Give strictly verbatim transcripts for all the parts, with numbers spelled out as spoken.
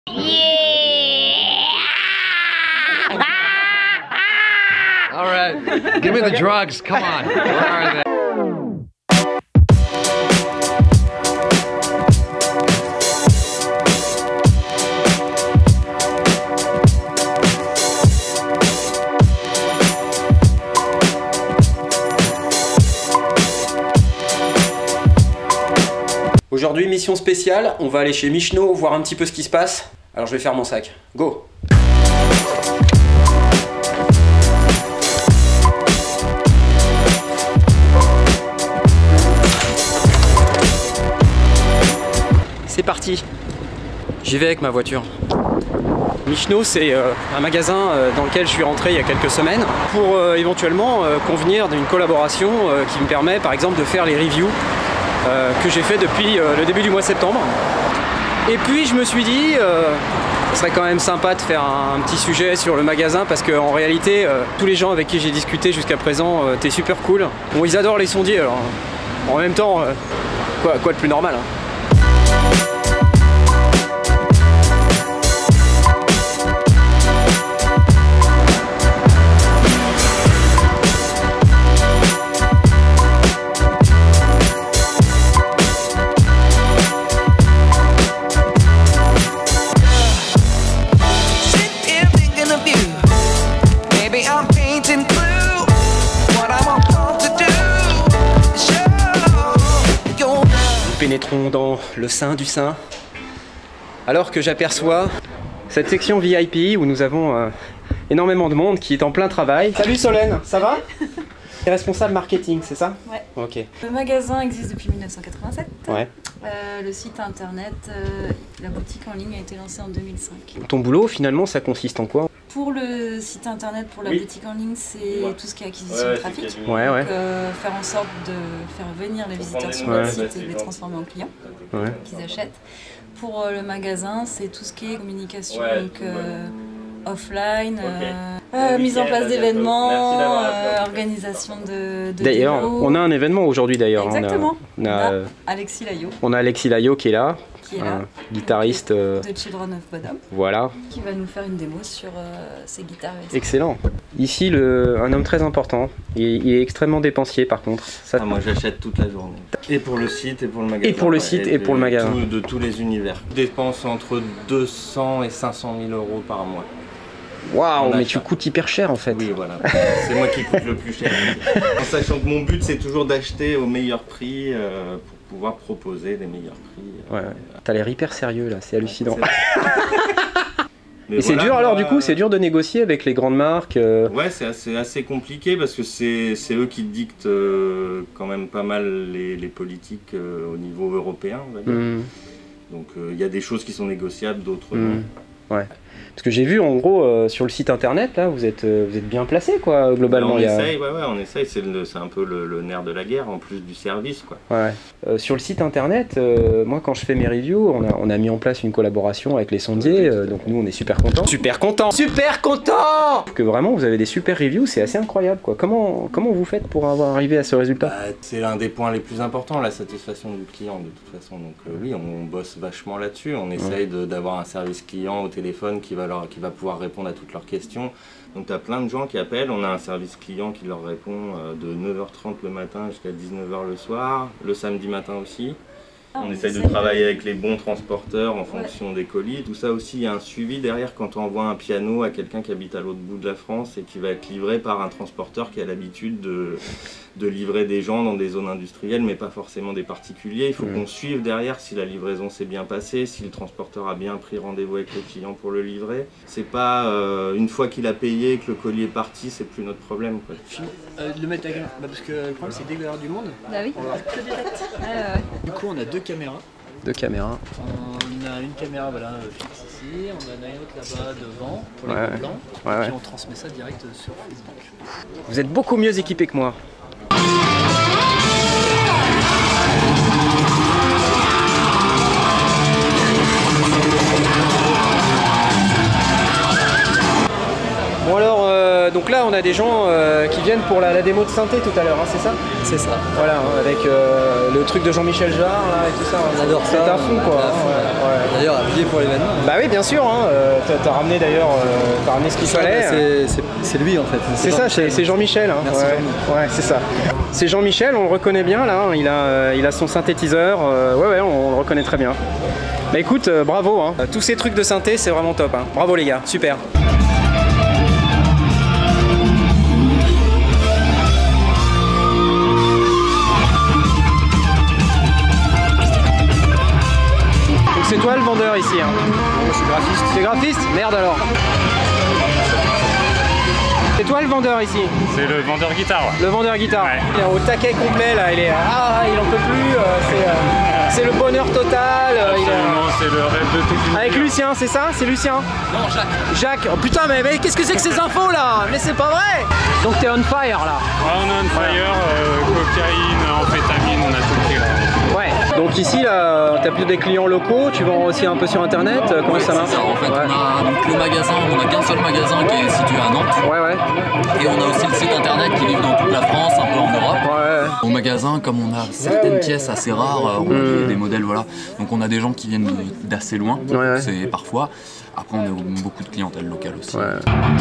All right, give me the drugs. Come on. Where are they? Aujourd'hui, mission spéciale, on va aller chez Michno voir un petit peu ce qui se passe. Alors je vais faire mon sac. Go! C'est parti! J'y vais avec ma voiture. Michno, c'est euh, un magasin euh, dans lequel je suis rentré il y a quelques semaines pour euh, éventuellement euh, convenir d'une collaboration euh, qui me permet par exemple de faire les reviews Euh, que j'ai fait depuis euh, le début du mois de septembre. Et puis je me suis dit, euh, ce serait quand même sympa de faire un, un petit sujet sur le magasin parce qu'en réalité, euh, tous les gens avec qui j'ai discuté jusqu'à présent, euh, t'es super cool. Bon, ils adorent les sondiers, alors en même temps, euh, quoi, quoi de plus normal hein. Pénétrons dans le sein du sein alors que j'aperçois cette section V I P où nous avons euh, énormément de monde qui est en plein travail. Salut Solène, ça va? T'es responsable marketing, c'est ça? Ouais. Ok. Le magasin existe depuis mille neuf cent quatre-vingt-sept. Ouais. Euh, le site internet, euh, la boutique en ligne a été lancée en deux mille cinq. Ton boulot finalement ça consiste en quoi? Pour le site internet, pour la Oui. boutique en ligne, c'est ouais. tout ce qui est acquisition ouais, de trafic. Ouais, ouais. Donc, euh, faire en sorte de faire venir les visiteurs sur ouais. notre site et de les transformer en clients ouais. qu'ils achètent. Pour euh, le magasin, c'est tout ce qui est communication, ouais, donc euh, offline, okay. euh, euh, mise en place d'événements, euh, organisation de, de D'ailleurs, on a un événement aujourd'hui d'ailleurs. Exactement. On a, on a, on a Alexis Laillot. On a Alexis Laillot qui est là. Qui est là, un guitariste de Children of Bodom, voilà, qui va nous faire une démo sur euh, ses guitares. Excellent. Ici, le, un homme très important. Il, il est extrêmement dépensier par contre. Ça... Ah, moi j'achète toute la journée. Et pour le site et pour le magasin. Et pour le site et, et pour le magasin. Tout, de tous les univers. Je dépense entre deux cents et cinq cent mille euros par mois. Waouh, mais tu coûtes hyper cher en fait. Oui, voilà. C'est moi qui coûte le plus cher. En sachant que mon but c'est toujours d'acheter au meilleur prix euh, pour pouvoir proposer des meilleurs prix. Ouais, ouais. T'as l'air hyper sérieux là, c'est hallucinant. Mais et c'est voilà, dur alors moi, du coup, c'est dur de négocier avec les grandes marques euh... Ouais, c'est assez, assez compliqué parce que c'est eux qui dictent euh, quand même pas mal les, les politiques euh, au niveau européen, on va dire. Mmh. Donc il euh, y a des choses qui sont négociables, d'autres mmh. non. Ouais. Parce que j'ai vu en gros euh, sur le site internet là, vous êtes, euh, vous êtes bien placé quoi globalement. On il y a... essaye, ouais, ouais, on essaye, c'est un peu le, le nerf de la guerre en plus du service quoi. Ouais. Euh, sur le site internet, euh, moi quand je fais mes reviews, on a, on a mis en place une collaboration avec les sondiers, euh, donc nous on est super contents. Super contents Super contents Que vraiment vous avez des super reviews, c'est assez incroyable quoi. Comment, comment vous faites pour avoir arrivé à ce résultat? Bah, c'est l'un des points les plus importants, la satisfaction du client de toute façon. Donc euh, oui, on bosse vachement là-dessus, on essaye ouais. d'avoir un service client au téléphone qui va, leur, qui va pouvoir répondre à toutes leurs questions. Donc tu as plein de gens qui appellent, on a un service client qui leur répond euh, de neuf heures trente le matin jusqu'à dix-neuf heures le soir, le samedi matin aussi. Ah, on essaye de travailler avec les bons transporteurs en fonction ouais. des colis. Tout ça aussi, il y a un suivi derrière quand on envoie un piano à quelqu'un qui habite à l'autre bout de la France et qui va être livré par un transporteur qui a l'habitude de, de livrer des gens dans des zones industrielles, mais pas forcément des particuliers. Il faut mmh. qu'on suive derrière si la livraison s'est bien passée, si le transporteur a bien pris rendez-vous avec le client pour le livrer. C'est pas euh, une fois qu'il a payé et que le colis est parti, c'est plus notre problème, quoi. Euh, de le mettre à gain, bah parce que le problème c'est dès qu'il y a du monde. Bah oui, on va... que du direct. Ah, ouais. Du coup on a deux caméras. Deux caméras. On a une caméra voilà, fixe ici, on en a une autre là-bas devant pour les ouais, ouais. blancs, ouais, et puis ouais. on transmet ça direct sur Facebook. Vous êtes beaucoup mieux équipés que moi. Bon alors, euh, donc là, on a des gens euh, qui viennent pour la, la démo de synthé tout à l'heure, hein, c'est ça? C'est ça. Voilà, hein, avec euh, le truc de Jean-Michel Jarre là, et tout ça. On adore ça. C'est à fond quoi. À fond. Ouais, ouais. D'ailleurs, habillé pour l'événement. Bah oui, bien sûr. Hein, euh, t'as as ramené d'ailleurs, euh, t'as ramené ce qu'il fallait. C'est lui en fait. C'est ça, c'est Jean-Michel. Hein. Merci Ouais, Jean-Michel. ouais c'est ça. C'est Jean-Michel, on le reconnaît bien là. Hein, il a, euh, il a son synthétiseur. Euh, ouais, ouais, on, on le reconnaît très bien. Bah écoute, euh, bravo. Hein. Tous ces trucs de synthé, c'est vraiment top. Hein. Bravo les gars, super. Donc c'est toi le vendeur ici. Hein. Je suis graphiste. Tu es graphiste? Merde alors. C'est toi le vendeur ici? C'est le vendeur guitare. Le vendeur guitare. Ouais. Il est au taquet complet là, il est ah il en peut plus, euh, c'est euh, c'est le bonheur total. Euh, il Absolument, est... c'est le rêve de toute une Avec vie. Lucien, c'est ça? C'est Lucien? Non, Jacques. Jacques. Oh putain mais, mais qu'est-ce que c'est que ces infos là? Mais c'est pas vrai. Donc t'es on fire là. Ouais, on a un fire, euh, cocaïne, amphétamine, on a tout pris là. Ouais. Donc ici là, t'as plus des clients locaux, tu vends aussi un peu sur internet, comment Ouais, ça marche? c'est ça, en fait, Ouais. on a donc le magasin, on a qu'un seul magasin qui est situé à Nantes. Ouais ouais. Et on a aussi le site internet qui livre dans toute la France, un peu en Europe. Ouais. Au magasin, comme on a certaines pièces assez rares, euh, on a des, des modèles, voilà. Donc on a des gens qui viennent d'assez loin, Ouais, ouais. c'est parfois. Après on a beaucoup de clientèle locale aussi. Ouais.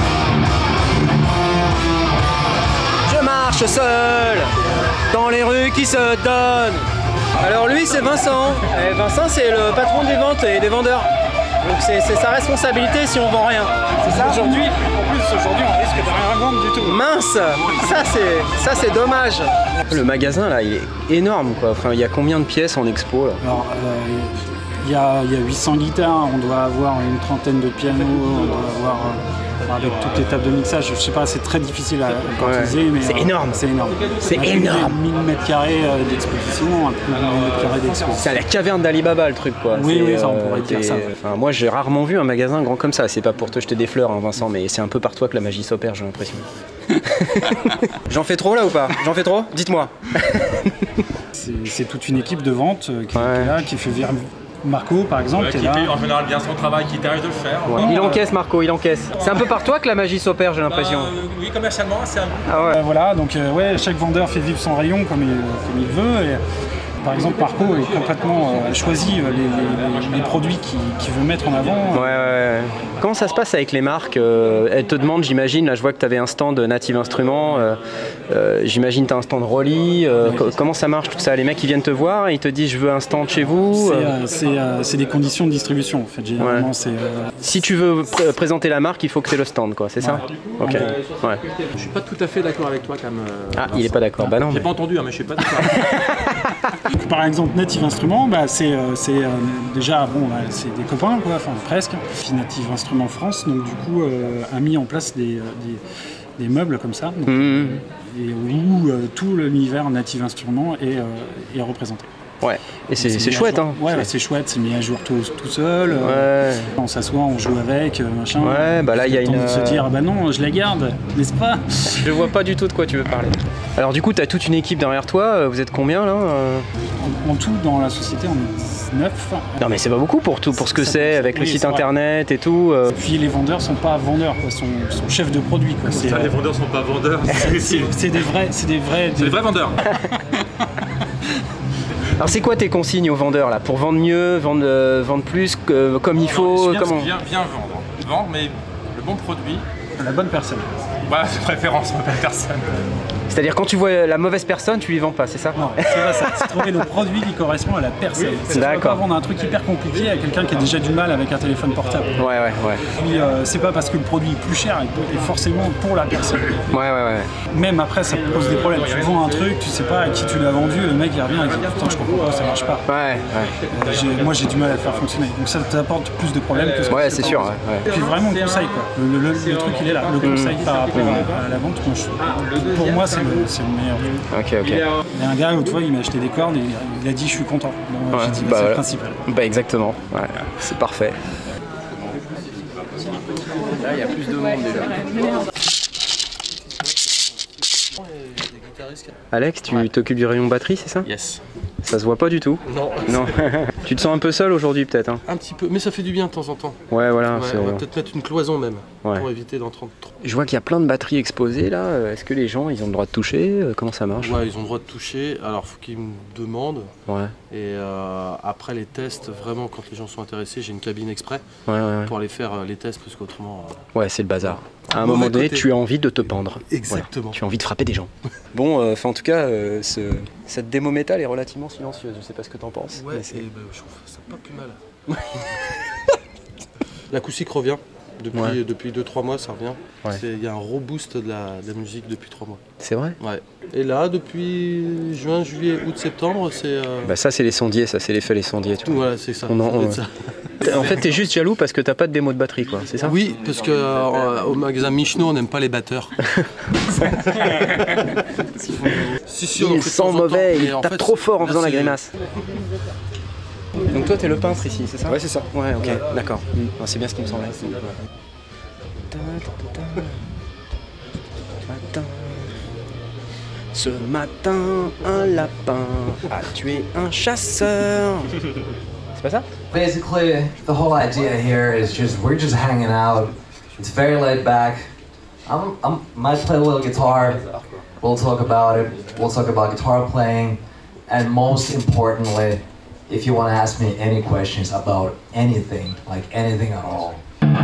Je marche seul dans les rues qui se donnent. Alors lui c'est Vincent. Et Vincent c'est le patron des ventes et des vendeurs. Donc c'est sa responsabilité si on vend rien. C'est ça? Aujourd'hui, en plus, aujourd'hui, on risque de rien vendre du tout. Mince, ça c'est ça c'est dommage. Le magasin là il est énorme quoi. Enfin il y a combien de pièces en expo là? Alors, il euh, y, y a huit cents guitares, on doit avoir une trentaine de pianos, on doit avoir, euh, avec toutes les tables de mixage, je sais pas, c'est très difficile à quantiser, Ouais. mais C'est euh, énorme. C'est énorme. C'est On a plus de énorme. mille mètres carrés euh, d'exposition, un peu de mille mètres carrés d'exposition. C'est à la caverne d'Alibaba le truc quoi. Oui, C'est, oui, ça, on euh, pourrait dire t'es- ça, ouais. Enfin, moi j'ai rarement vu un magasin grand comme ça. C'est pas pour te jeter des fleurs hein, Vincent, mais c'est un peu par toi que la magie s'opère j'ai l'impression. J'en fais trop là ou pas? J'en fais trop? Dites-moi. C'est c'est toute une équipe de vente euh, qui, Ouais. qui est là, qui fait venir Marco par exemple, qui est là. en général bien son travail, qui t'arrive de le faire. Ouais. Il encaisse Marco, il encaisse. C'est un peu par toi que la magie s'opère j'ai l'impression. oui, commercialement, c'est un Ah ouais. Euh, voilà, donc euh, ouais, chaque vendeur fait vivre son rayon comme il, comme il veut. Et, par exemple, Marco est complètement euh, choisi euh, les, les- les produits qu'il qu'il veut mettre en avant. Ouais, ouais, ouais. Comment ça se passe avec les marques? euh, Elles te demandent, j'imagine, là je vois que tu avais un stand Native Instruments, euh, euh, j'imagine tu as un stand Rolly, euh, co- comment ça marche tout ça? Les mecs ils viennent te voir et ils te disent je veux un stand chez vous? C'est euh, euh, c'est, euh, c'est des conditions de distribution en fait. Généralement, Ouais. c'est. euh, Si tu veux pr- présenter la marque, il faut que tu aies le stand, quoi, c'est ça? Ok. Ouais. Je suis pas tout à fait d'accord avec toi, Cam. euh, Ah, il Vincent. est pas d'accord. Bah non. J'ai mais- pas entendu, hein, mais je suis pas d'accord. Par exemple, Native Instruments, bah, c'est euh, c'est, euh, déjà bon, bah, c'est des copains quoi, enfin presque. Puis Native Instruments France, donc du coup, euh, a mis en place des, euh, des, des meubles comme ça, donc, Mhm. et où euh, tout l'univers Native Instruments est, euh, est représenté. Ouais. Et c'est mis c'est à chouette, jour- hein. Ouais, bah, C'est- c'est chouette, c'est mis à jour tout, tout seul. euh, Ouais. On s'assoit, on joue avec, euh, machin. Ouais, bah là, il y a Le temps une, de se euh, dire, ah bah non, je la garde, n'est-ce pas? Je vois pas du tout de quoi tu veux parler. Alors du coup, tu as toute une équipe derrière toi, euh, vous êtes combien là? euh En, en tout, dans la société, on est dix-neuf. Non mais c'est pas beaucoup pour tout, pour ce que Ça- c'est, avec le oui, site c'est vrai. internet et tout. euh. Puis les vendeurs sont pas vendeurs, quoi, sont, sont chefs de produit. Quoi. C'est, Ça, euh, les vendeurs sont pas vendeurs. c'est, C'est c'est des vrais, c'est des vrais. des vrais vendeurs. Alors c'est quoi tes consignes aux vendeurs là? Pour vendre mieux, vendre, euh, vendre plus, que- comme il faut, Bien, comment? bien, bien vendre. Vendre, mais le bon produit. La bonne personne. Voilà, de préférence, pas personne. C'est-à-dire quand tu vois la mauvaise personne, tu lui vends pas, c'est ça? Non, c'est pas ça. C'est trouver le produit qui correspond à la personne. Si tu vas D'accord. pas vendre un truc hyper compliqué à quelqu'un qui a déjà du mal avec un téléphone portable. Ouais, ouais, ouais. Puis euh, c'est pas parce que le produit est plus cher et forcément pour la personne. Ouais, ouais, ouais. Même après, ça pose des problèmes. Tu vends un truc, tu sais pas à qui tu l'as vendu, le mec il revient et dit putain, je comprends pas, ça marche pas. Ouais, ouais. Euh, j'ai- moi j'ai du mal à le faire fonctionner. Donc ça t'apporte plus de problèmes que ce que Ouais, tu c'est peux sûr, penser. ouais, ouais. Et puis vraiment le conseil quoi. Le, le- le truc il est là. Le conseil par rapport à, à la vente, moi, je- pour moi c'est le, c'est le meilleur. Ok, ok. Il y a un gars l'autre fois il m'a acheté des cordes et il a dit je suis content. Bon, Ouais, j'ai dit bah, bah, c'est le voilà. principal. Bah exactement, ouais, c'est parfait. Là, il y a plus de monde déjà. Alex, tu t'occupes du rayon batterie, c'est ça? Yes. Ça se voit pas du tout. Non. Non. Tu te sens un peu seul aujourd'hui peut-être hein? Un petit peu, mais ça fait du bien de temps en temps. Ouais, voilà. Ouais, on va peut-être mettre une cloison même, ouais. Pour éviter d'entendre trop. Je vois qu'il y a plein de batteries exposées là. Est-ce que les gens ils ont le droit de toucher? Comment ça marche? Ouais, ils ont le droit de toucher. Alors faut qu'ils me demandent. Ouais. Et euh, après les tests, vraiment quand les gens sont intéressés, j'ai une cabine exprès ouais, ouais, ouais. pour aller faire euh, les tests parce qu'autrement. Euh... Ouais, c'est le bazar. À un moment donné, côté. Tu as envie de te pendre. Exactement. Voilà. Tu as envie de frapper des gens. Bon, euh, en tout cas, euh, ce, cette démo métal est relativement silencieuse. Je sais pas ce que t'en penses. Ouais, et bah, je trouve ça pas plus mal. L'acoustique revient. Depuis, ouais. depuis deux trois mois, ça revient. Il ouais. y a un reboost de la, de la musique depuis trois mois. C'est vrai? Ouais. Et là, depuis juin, juillet, août, septembre, c'est... Euh... Bah ça, c'est les sondiers, ça, c'est l'effet les sondiers. Tu vois. Voilà, c'est ça. On en, on... ça. En fait, t'es juste jaloux parce que t'as pas de démo de batterie, quoi, c'est ça? Oui, parce qu'au euh, magasin Michno, on n'aime pas les batteurs. si, si, il sent mauvais, il tape trop fort en faisant la grimace. Donc toi, t'es le peintre ici, c'est ça? Ouais, c'est ça. Ouais, ok, ouais. D'accord. Mm. C'est bien ce qui me semblait. Ce matin, un lapin a tué un chasseur. C'est pas ça? Basically, the whole idea here is just we're just hanging out. It's very laid back. I'm, I'm might play a little guitar. We'll talk about it. We'll talk about guitar playing, and most importantly, if you want to ask me any questions about anything, like anything at all.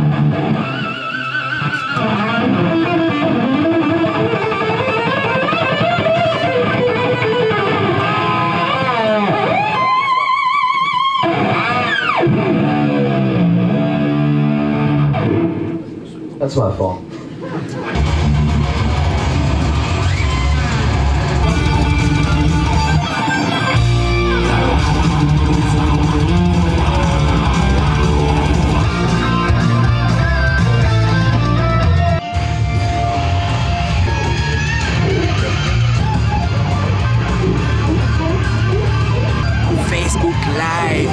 That's my fault. Facebook Live.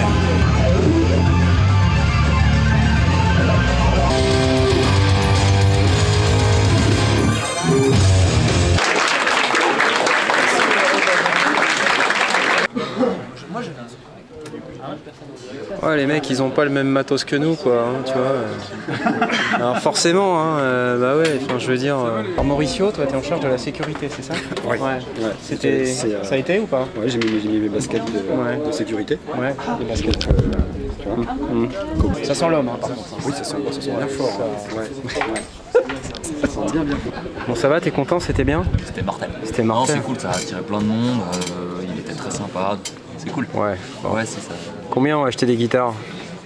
Ouais, les mecs ils ont pas le même matos que nous quoi, hein, tu vois. Alors forcément, hein, euh, bah ouais, enfin je veux dire. Euh... Alors Mauricio, toi t'es en charge de la sécurité, c'est ça? Ouais. Ouais. Ouais. C'était. Euh... Ça a été ou pas? Ouais, j'ai mis, mis mes baskets de, ouais. de sécurité. Ouais. Les baskets, euh, tu vois. Mmh. Mmh. Ça sent l'homme, hein, par contre. Oui, ça sent, ça sent bien fort. Ça... Ouais. Ça sent bien, bien. Bon, ça va, t'es content? C'était bien? C'était mortel. C'était mortel. Non, c'est cool, ça a attiré plein de monde. Euh, il était très sympa. C'est cool. Ouais. Bon. Ouais, c'est ça. Combien ont acheté des guitares?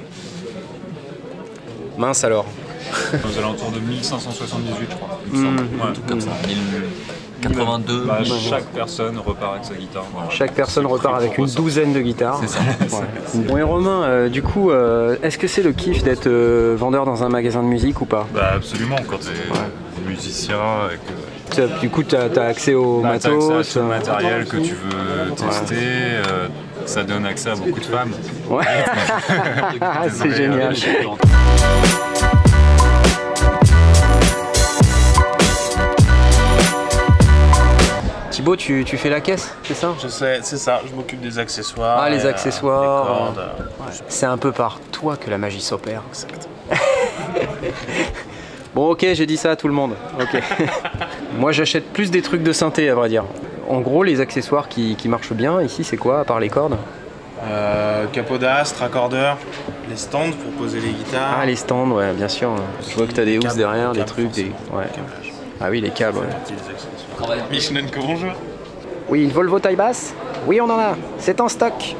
Mince alors. Aux alentours de mille cinq cent soixante-dix-huit, je crois. Mmh. Ouais. Un truc comme ça. mille quatre-vingt-deux. Bah, chaque personne repart avec sa guitare. Voilà. Chaque personne repart avec une douzaine de guitares. C'est ça. Ouais. Bon et Romain, euh, du coup, euh, est-ce que c'est le kiff d'être euh, vendeur dans un magasin de musique ou pas? Bah absolument, quand t'es ouais. musicien et que... Du coup, tu as, as accès au bah, matos, as accès à tout le matériel que tu veux tester. Ouais. Euh, ça donne accès à beaucoup de femmes. Ouais. C'est génial. Thibaut, tu, tu fais la caisse, c'est ça? Je sais, c'est ça. Je m'occupe des accessoires. Ah, les accessoires. Euh, les cordes, euh, ouais. C'est un peu par toi que la magie s'opère. Exact. Bon, ok, j'ai dit ça à tout le monde. Ok. Moi, j'achète plus des trucs de synthé, à vrai dire. En gros, les accessoires qui, qui marchent bien ici, c'est quoi, à part les cordes? euh, Capot d'astre, raccordeur, les stands pour poser les guitares. Ah, les stands, ouais, bien sûr. Je vois que tu as des housses derrière, des trucs, des... Ouais. Ah oui, les câbles, ouais. Michnenko, bonjour. Oui, une Volvo taille basse? Oui, on en a. C'est en stock.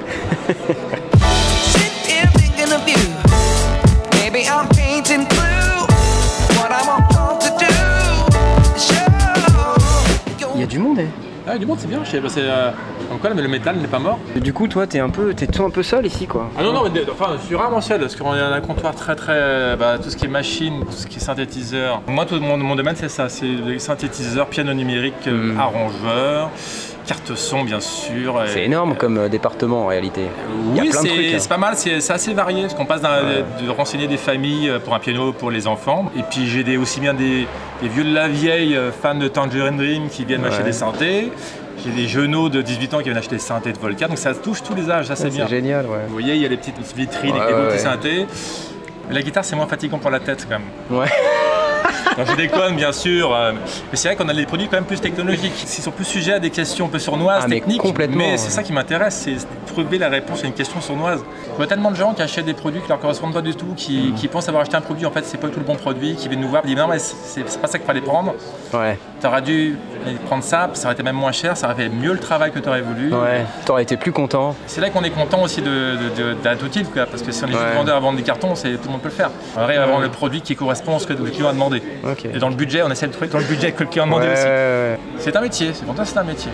Il y a du monde, hein? Ah, du monde, c'est bien. C'est euh, encore, mais le métal n'est pas mort. Et du coup, toi, t'es un peu, t'es tout un peu seul ici, quoi. Ah non, non, mais enfin, je suis rarement seul parce qu'on a un comptoir très, très, bah, tout ce qui est machine, tout ce qui est synthétiseur. Moi, tout mon, mon domaine, c'est ça, c'est les synthétiseurs, piano numérique, mmh. arrangeur, carte son, bien sûr. C'est et... énorme comme euh, département en réalité. Oui, c'est hein. pas mal, c'est assez varié parce qu'on passe ouais. de, de renseigner des familles pour un piano pour les enfants. Et puis j'ai aussi bien des, des vieux de la vieille fans de Tangerine Dream qui viennent ouais. m'acheter des synthés. J'ai des genoux de dix-huit ans qui viennent acheter des synthés de Volca, donc ça touche tous les âges, ça c'est Ouais, bien. C'est génial, ouais. Vous voyez, il y a les petites vitrines Ouais, avec des beaux ouais, petits ouais. synthés. Mais la guitare, c'est moins fatigant pour la tête quand même. Ouais. Non, je déconne bien sûr, euh, mais c'est vrai qu'on a des produits quand même plus technologiques. Ils sont plus sujets à des questions un peu sournoises, Ah, mais techniques, complètement, mais ouais. c'est ça qui m'intéresse, c'est trouver la réponse à une question sournoise. Je vois tellement de gens qui achètent des produits qui leur correspondent pas du tout, qui, Mm. qui pensent avoir acheté un produit, en fait c'est pas tout le bon produit, qui viennent nous voir et disent non mais c'est c'est pas ça qu'il fallait prendre. Ouais. T'aurais dû prendre ça, ça aurait été même moins cher, ça aurait fait mieux le travail que t'aurais voulu. Ouais, t'aurais été plus content. C'est C'est là qu'on est content aussi de, de, de, d'être utile, quoi, parce que si on est juste Ouais. vendeur à vendre des cartons, c'est, tout le monde peut le faire. On arrive à vendre le produit qui correspond à ce que le client a demandé. Ok. Et dans le budget, on essaie de trouver dans le budget que le client a demandé Ouais, aussi. ouais, ouais. C'est un métier, c'est pour toi c'est un métier.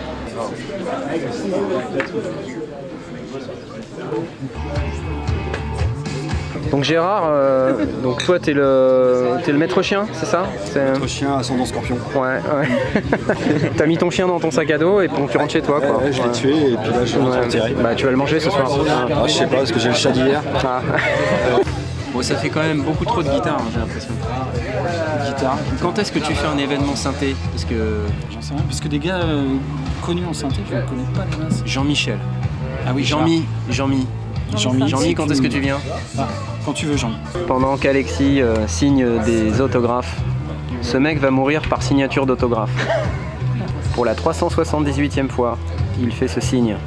Donc Gérard, euh, donc toi t'es le, t'es le maître chien, c'est ça? Maître chien ascendant scorpion. Ouais, ouais. T'as mis ton chien dans ton sac à dos et puis tu rentres chez toi, quoi. Ouais, je l'ai Ouais. tué et puis là je vais le Ouais. retirer. Bah tu vas le manger ce soir. Ah, je sais pas parce que j'ai le chat d'hier. Ah. Bon, ça fait quand même beaucoup trop de guitare, hein, j'ai l'impression. Guitare. Quand est-ce que tu fais un événement synthé? Parce que J'en sais rien, parce que des gars euh, connus en synthé, je ne connais pas les masses. Jean-Michel. Ah oui, Jean-Mi. Jean-Mi. Jean-Mi. Jean-Mi, quand est-ce que tu viens? Ah, quand tu veux, Jean-Mi. Pendant qu'Alexis euh, signe des autographes, ce mec va mourir par signature d'autographe. Pour la trois cent soixante-dix-huitième fois, il fait ce signe.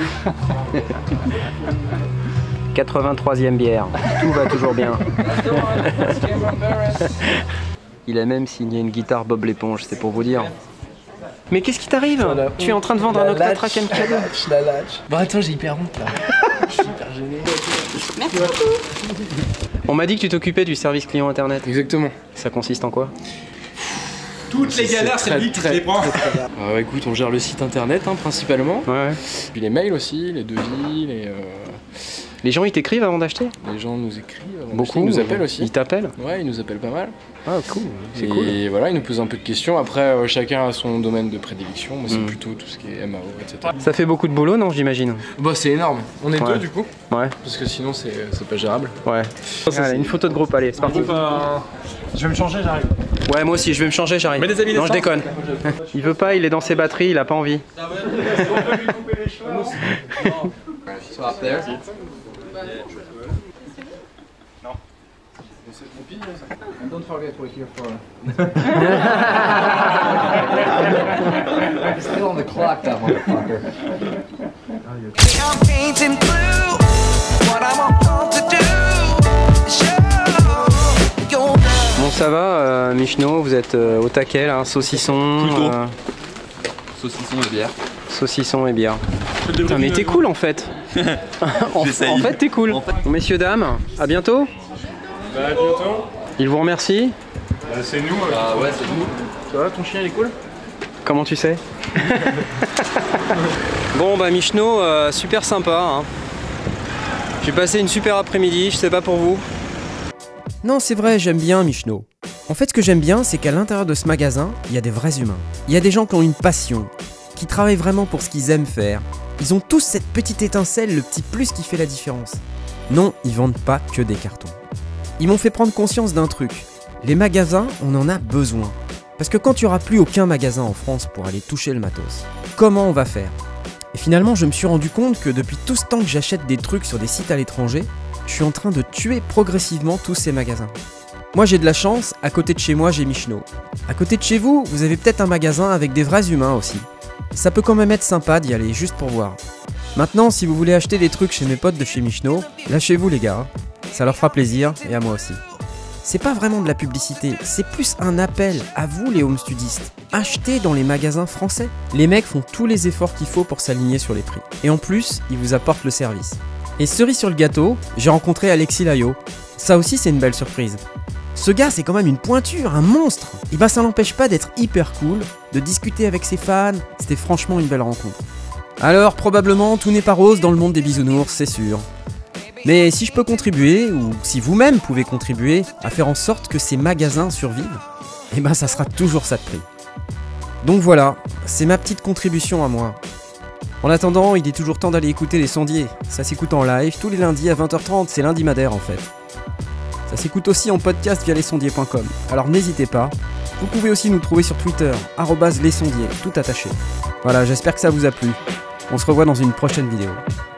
quatre-vingt-troisième bière, tout va toujours bien. Il a même signé une guitare Bob l'éponge, c'est pour vous dire. Mais qu'est-ce qui t'arrive? Tu es en train de vendre un Octatrack M K deux. La lâche. Bon attends, j'ai hyper honte là. Je suis hyper gêné. On m'a dit que tu t'occupais du service client internet. Exactement. Ça consiste en quoi? Toutes les galères, c'est lui qui te les prend. Ah ouais, écoute, on gère le site internet hein, principalement. Ouais. Puis les mails aussi, les devis, les. Euh... Les gens ils t'écrivent avant d'acheter? Les gens nous écrivent, avant Beaucoup. d'acheter, ils nous appellent aussi. Ils t'appellent? Ouais, ils nous appellent pas mal. Ah cool, c'est et cool. Et voilà, ils nous posent un peu de questions. Après, euh, chacun a son domaine de prédilection. Moi, c'est Mm. plutôt tout ce qui est M A O, et cetera. Ça fait beaucoup de boulot, non, j'imagine? Bah, c'est énorme. On est Ouais. deux du coup. Ouais. Parce que sinon, c'est c'est pas gérable. Ouais. Allez, une photo de groupe, allez, c'est parti. Je vais me changer, j'arrive. Ouais, moi aussi, je vais me changer, j'arrive. Mets des habits Non, je d'essence. déconne. Il veut pas, il est dans ses batteries, il a pas envie. Swap there. And don't forget we're here for. He's still on the clock, that motherfucker. I'm painting blue. What I'm about to do. Show your Bon, ça va, euh, Michno, vous êtes euh, au taquet là, saucisson. Plutôt. euh, Saucisson et bière. saucisson et bière. Putain, mais t'es cool en fait. en, J'essaye. en fait, t'es cool. Bon, messieurs, dames, à bientôt. Bah, à bientôt. Il vous remercie. Bah, c'est nous. Ah ouais, c'est nous. Ça va, ton chien il est cool? Comment tu sais? Bon, bah, Michno, euh, super sympa. Hein. J'ai passé une super après-midi, je sais pas pour vous. Non, c'est vrai, j'aime bien Michno. En fait, ce que j'aime bien, c'est qu'à l'intérieur de ce magasin, il y a des vrais humains. Il y a des gens qui ont une passion, qui travaillent vraiment pour ce qu'ils aiment faire. Ils ont tous cette petite étincelle, le petit plus qui fait la différence. Non, ils vendent pas que des cartons. Ils m'ont fait prendre conscience d'un truc. Les magasins, on en a besoin. Parce que quand il n'y aura plus aucun magasin en France pour aller toucher le matos, comment on va faire? Et finalement, je me suis rendu compte que depuis tout ce temps que j'achète des trucs sur des sites à l'étranger, je suis en train de tuer progressivement tous ces magasins. Moi j'ai de la chance, à côté de chez moi j'ai Michno. À côté de chez vous, vous avez peut-être un magasin avec des vrais humains aussi. Ça peut quand même être sympa d'y aller juste pour voir. Maintenant, si vous voulez acheter des trucs chez mes potes de chez Michno, lâchez-vous les gars, ça leur fera plaisir et à moi aussi. C'est pas vraiment de la publicité, c'est plus un appel à vous les home studistes. Achetez dans les magasins français. Les mecs font tous les efforts qu'il faut pour s'aligner sur les prix. Et en plus, ils vous apportent le service. Et cerise sur le gâteau, j'ai rencontré Alexis Layo. Ça aussi c'est une belle surprise. Ce gars c'est quand même une pointure, un monstre. Et bah ça l'empêche pas d'être hyper cool, de discuter avec ses fans, c'était franchement une belle rencontre. Alors probablement tout n'est pas rose dans le monde des bisounours, c'est sûr. Mais si je peux contribuer, ou si vous-même pouvez contribuer à faire en sorte que ces magasins survivent, et bah ça sera toujours ça de prix. Donc voilà, c'est ma petite contribution à moi. En attendant, il est toujours temps d'aller écouter les sondiers. Ça s'écoute en live tous les lundis à vingt heures trente, c'est lundi madère en fait. Ça s'écoute aussi en podcast via lesondiers point com. Alors n'hésitez pas. Vous pouvez aussi nous trouver sur Twitter, arobase lesondiers, tout attaché. Voilà, j'espère que ça vous a plu. On se revoit dans une prochaine vidéo.